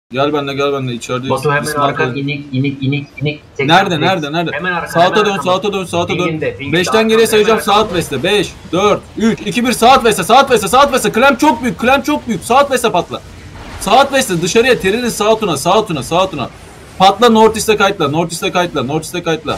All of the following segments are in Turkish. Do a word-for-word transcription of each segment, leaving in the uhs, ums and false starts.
Gel benimle gel benimle içerideyiz. Batu hemen İsmail arkan kaldı. inik inik inik inik. Nerede nerede nerede? Hemen arkan. Saate dön saate dön saate dön. Pinginde, pinginde, beşten geriye arkanda, sayacağım hemen saat arkanda. veste. beş, dört, üç, iki, bir saat veste saat veste saat veste. Klem çok büyük klem çok büyük. Saat veste patla. Saat veste dışarıya terinin sağ tuna sağ tuna sağ tuna. Patla North East'e kayıtla North East'e kayıtla North East'e kayıtla.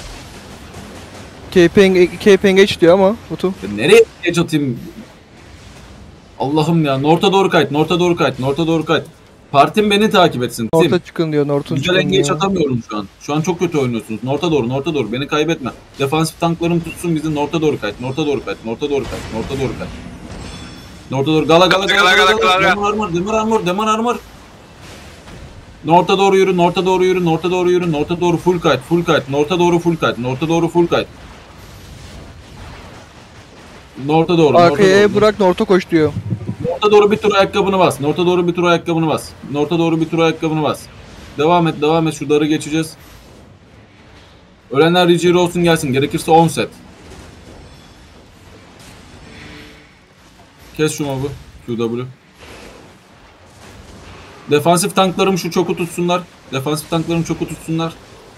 Cape Engage diyor ama Batu. Nereye geç atayım? Allah'ım ya. North'a doğru kayıt. North'a doğru kayıt. North'a doğru kayıt. Partim beni takip etsin. North'a çıkın diyor. North'un Güzel çıkın engage diyor. atamıyorum şu an. Şu an çok kötü oynuyorsunuz. North'a doğru, North'a doğru. Beni kaybetme. Defansif tanklarım tutsun bizi. North'a doğru kayıt. North'a doğru kayıt. North'a doğru kayıt. North'a doğru kayıt. North'a doğru. Gala gala gala gala gala. Demir armor, demir armor, demir armor. North'a doğru yürü, North'a doğru yürü, North'a doğru yürü, North'a doğru full kayıt, full kayıt. North'a doğru full kayıt. North'a doğru full kayıt. North'a doğru. Arkaya bırak North'a koş diyor. North'a doğru bir tur ayakkabını bas. North'a doğru bir tur ayakkabını bas. North'a doğru bir tur ayakkabını bas. Devam et, devam et. Şu darı geçeceğiz. Ölenler Rigi olsun gelsin. Gerekirse on set. Kes şu mob'u. Q W. Defansif tanklarım şu çoku tutsunlar. Defansif tanklarım çoku tutsunlar.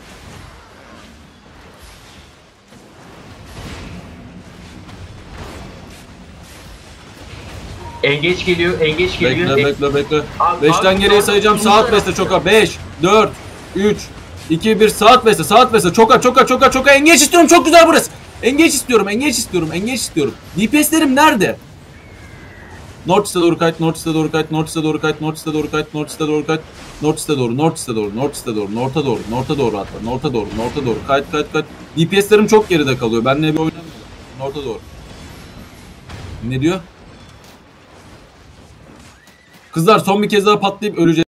Engeç geliyor, engeç geliyor. Bekle bekle bekle. Abi, beşten abi, geriye abi, sayacağım. abi, Saat abi. veste çoka. beş, dört, üç, iki, bir saat veste. Saat veste. Çoka çoka çoka çoka. Engeç istiyorum. Çok güzel burası. Engeç istiyorum. Engeç istiyorum. Engeç istiyorum. D P S'lerim nerede? North East'e doğru kayıt. North East'e doğru kayıt. North East'e doğru kayıt. North East'e doğru kayıt. North East'e doğru kayıt. North East'e doğru. North East'e doğru. North East'e doğru. North'a doğru. North'a doğru atla. North'a doğru. North'a doğru. Kayıt kayıt kayıt. D P S'lerim çok geride kalıyor. Benle bir oynamıyorum. North'a doğru. Ne diyor? Kızlar son bir kez daha patlayıp öleceğiz.